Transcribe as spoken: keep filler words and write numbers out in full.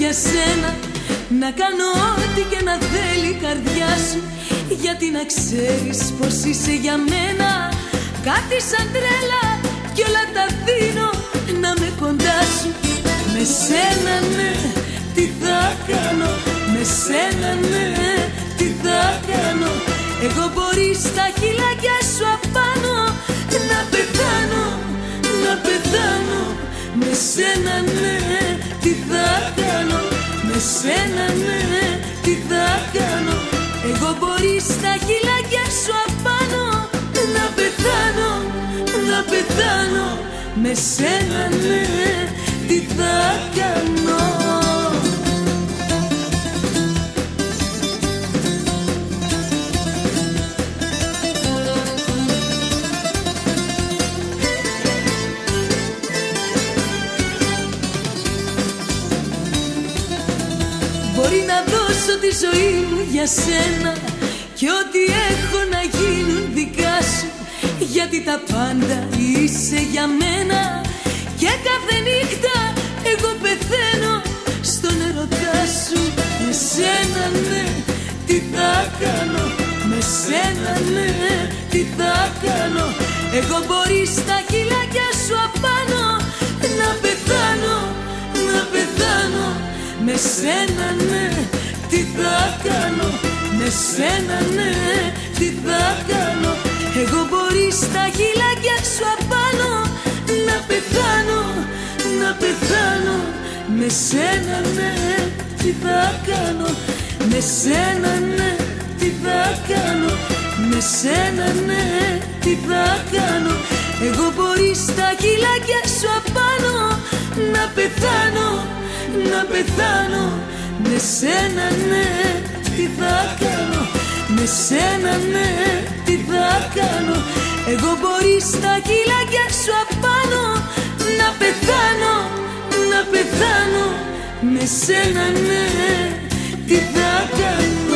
για σένα, να κάνω ό,τι και να θέλει η καρδιά σου, γιατί να ξέρεις πως είσαι για μένα κάτι σαν τρέλα κι όλα τα δίνω να με κοντά σου. Με σένα ναι, τι θα κάνω, με σένα ναι, τι θα κάνω. Εγώ μπορεί στα χειλάκια σου απάνω να πεθάνω, να πεθάνω. Με σένα ναι, τι θα κάνω, με σένα ναι, τι θα κάνω. Εγώ μπορεί στα χειλάκια σου απάνω να πεθάνω, να πεθάνω. Με σένα ναι, τι θα κάνω. Μπορεί να δώσω τη ζωή μου για σένα και ό,τι έχω να γίνουν δικά σου, γιατί τα πάντα είσαι για μένα και κάθε νύχτα εγώ πεθαίνω στον ερωτά σου. Με σένα ναι, τι θα κάνω, με σένα ναι, τι θα κάνω. Εγώ μπορεί στα χειλάκια σου απάνω να πεθάνω, να πεθάνω. Με σένα ναι, τι θα κάνω, με σένα ναι, τι θα κάνω. Εγώ μπορεί στα χειλάκια σου απάνω να πεθάνω, να πεθάνω. Με σένα ναι, τι θα κάνω, με σένα ναι, τι θα κάνω. Με σένα ναι, τι θα κάνω. Εγώ μπορεί στα χειλάκια σου απάνω να πεθάνω, να πεθάνω. Με σένα ναι, τι θα κάνω, με σένα ναι, τι θα κάνω. Εγώ μπορεί στα χειλάκια σου απάνω να πεθάνω, να πεθάνω. Με σένα ναι, τι θα κάνω.